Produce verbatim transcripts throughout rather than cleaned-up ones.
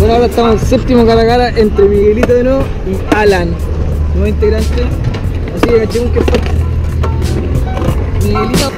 Bueno, ahora estamos en séptimo cara a cara entre Miguelito de nuevo y Alan, nuevo integrante. Así que cachemos que fue Miguelito.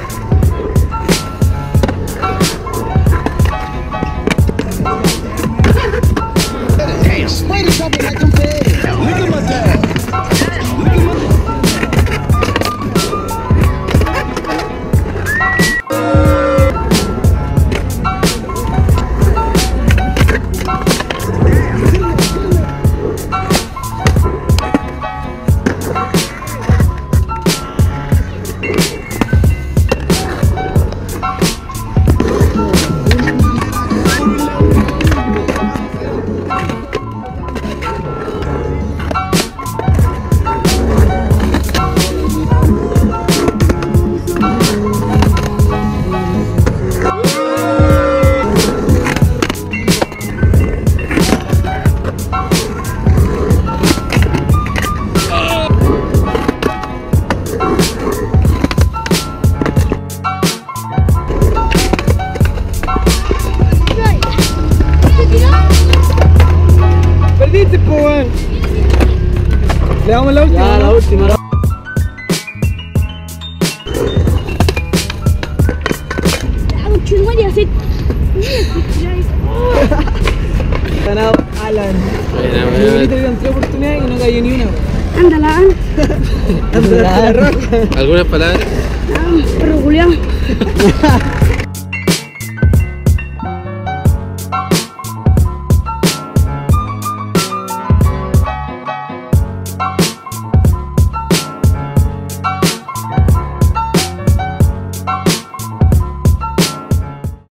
Perdiste, po, weón. Le damos la última. Ya, la última. Ganado Alan. Miguelito le dieron tres oportunidades y no cayó ni una. Ándala, ándala. ¿Algunas palabras? Ah, perro culiao.